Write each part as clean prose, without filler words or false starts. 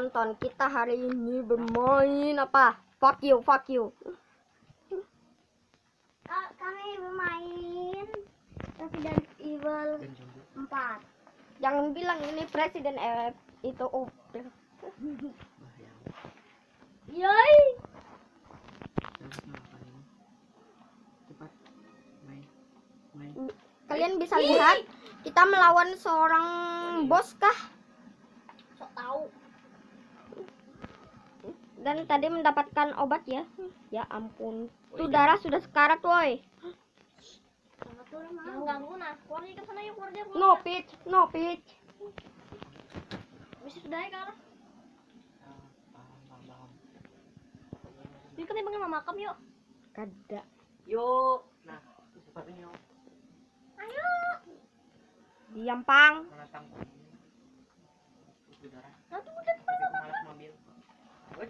penonton, kita hari ini bermain apa? Fuck you, fuck you. Kami bermain Resident Evil 4. Jangan bilang ini presiden itu Yoi. Cepat main. Kalian bisa lihat kita melawan seorang bos kah? Sok tahu. Dan tadi mendapatkan obat ya. Ya ampun. Tuh darah sudah sekarat woi. Yang ganggu nah. Keluar ke sana yuk, keluar dia. No pitch, no pitch. Bisa sudah ya kalah. Paham. Yuk kita panggil mama makam yuk. Kada. Yuk. Nah, cepat ini yuk. Ayo. Diam pang. Menatang udara. Nah tuh udah depan Tapi malas mobil. Wes.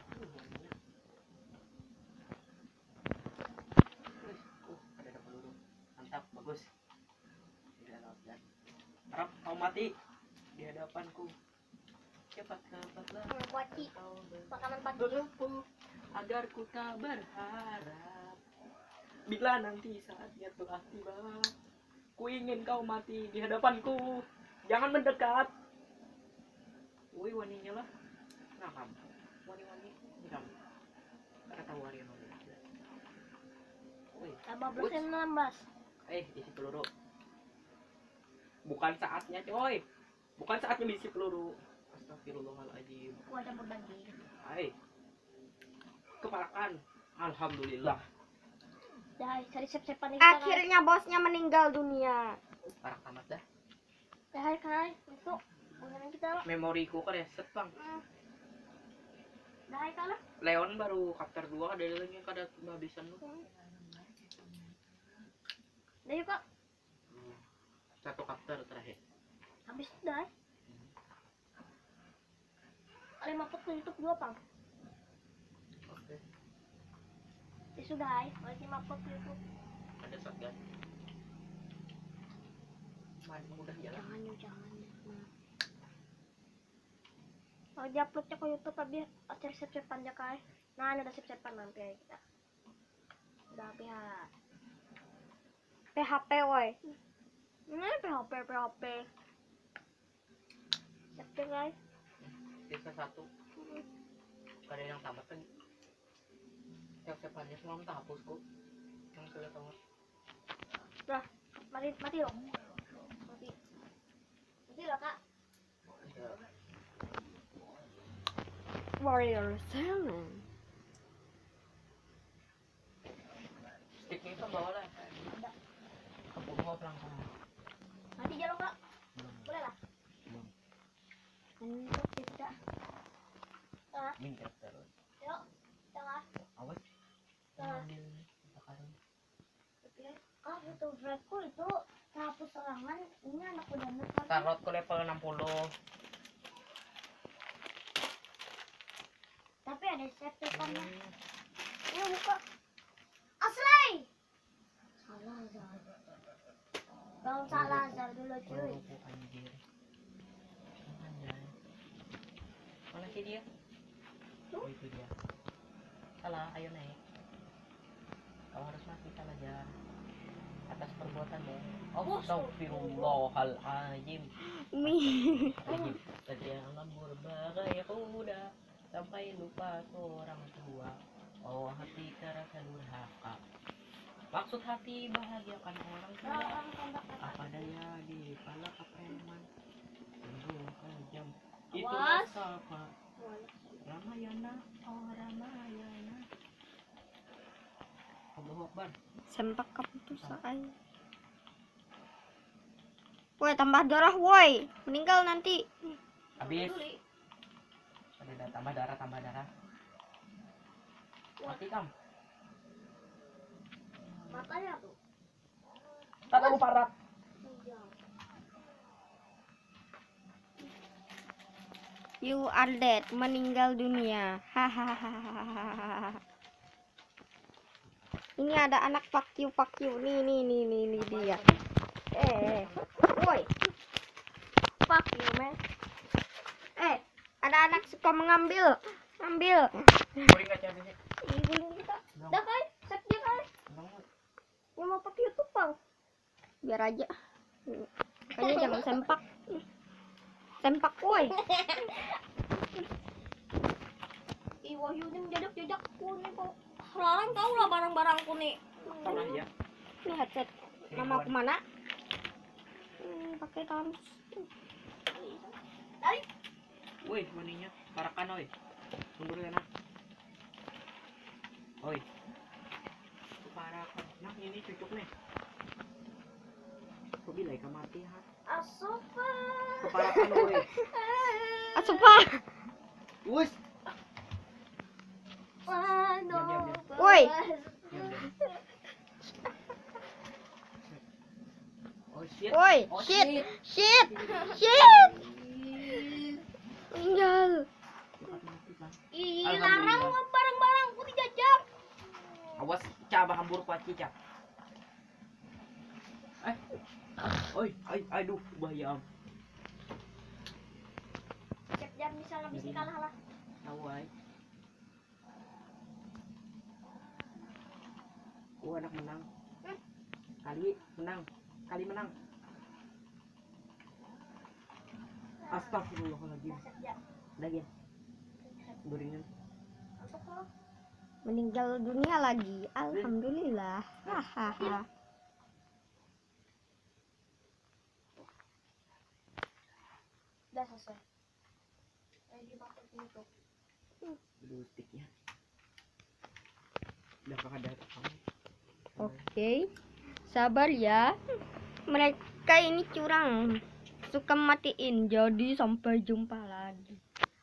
Ada peluru. Mantap, bagus. Tidak lewat. Harap kau mati di hadapanku. Cepatlah. Kuaci. Makanan pagi. Berempuh agar ku tak berharap. Bila nanti saatnya telah tiba, ku ingin kau mati di hadapanku. Jangan mendekat. Woi waninya lah. Nah kamu. Wani ini kamu. Karena tahu hari yang lalu. Woi. 18 Isi peluru. Bukan saatnya coy. Bukan saatnya isi peluru. Astagfirullahaladzim. Gua campur daging. Hai. Kepalakan. Alhamdulillah. Dah, cari sep-sepan ini. Akhirnya bosnya meninggal dunia. Parah amat dah. Dah, hai. Besok. Mungkin kita lah. Memoriku kan reset bang. Dah, hai kalah. Leon baru chapter 2 ada lagi yang kada kehabisan lu. Dah yuk kak. Satu chapter terakhir. Habis dah. Ada mapot ke YouTube 2 pang. Oke. Ya sudah, hai. Lagi mapot ke YouTube. Ada shotgun. Mudah jalan. Jangan. Kalau diuploadnya ke YouTube tapi cari sep-sepan aja kai. Nah, ada sep-sepan nanti ya kita. Udah pihak. PHP woi. Ini PHP. Siap deh guys. Sisa satu. Ada yang tamat lagi. Yang sepanjang semalam tak hapus kok. Yang sudah tamat. Udah, mati dong. Mati lah kak. Warrior 7. Sticknya itu bawa lah. Ada. Aku bawa pelangkang. Mati jalan kak. Boleh lah. Untuk tidak. Tengah. Minggir terus. Yuk. Tengah. Awas. Tengah. Ambil sekarang. Kak, itu Draco itu hapus serangan. Ini anak udah Tarotku level 60. Tapi ada sep-sepannya. Ini buka. Aslay. Salah Zar. Bang salah Zar dulu cuy. Anjir. Anjay. Mana sih dia? Oh, itu dia. Salah, ayo naik. Kau harus mati salah Jar. Atas perbuatanmu. Astagfirullahaladzim. Astagfirullahaladzim. Jangan berbahaya kuda sampai lupa seorang tua. Oh hati terasa durhaka. Maksud hati bahagiakan orang tua. Apa daya di kepala kepreman. Sungguh kejam. Itulah siapa. Ramayana. Oh Ramayana. Allahu Akbar. Sempak keputusan. Woi, tambah darah woi. Meninggal nanti. Habis. Ada tambah darah. Mati kam. Matanya tuh. Tak tahu parat. You are dead. Meninggal dunia. Hahaha. Ini ada anak fuck you. Nih dia. Woi. Fuck you, man. Ada anak-anak suka mengambil. Ambil. Boleh nggak cabenya? Ih, boleh kita. Dah kali, set dia kali. Yang mau pakai YouTube bang. Biar aja. Kayaknya jangan sempak. Sempak woi. Ih, Wahyu ini mendadak-dadakku nih kok. Larang tau lah barang-barangku nih. Tahu lah ya. Ini headset mama aku mana? Pakai kamus. Tarik. Woi, maninya parakan oi. Mundur ya nak. Oi. Parakan. Nah, ini cucuk nih. Kok bila ikan mati ha? Asupa. Keparakan oi. Asupa. Wus. Waduh. Woi. Oh shit. Woi, Oh, shit. shit. Shit. Meninggal. Ih, Alhamdulillah. larang barang-barangku dijajak. Awas cabah hambur kuat cicak. Oi, aduh bahaya. Siap jam misalnya bisa kalah lah. Tahu ai. Anak menang. Kali menang. Kali menang. Astagfirullahaladzim. Siap jam. Lagi. Gorengan. Masuk lo. Meninggal dunia lagi. Alhamdulillah. Hahaha. Udah selesai. Ayo dipakai YouTube. Dulu sticknya. Udah kakak ada kamu. Oke. Sabar ya. Mereka ini curang. Suka matiin. Jadi sampai jumpa lagi.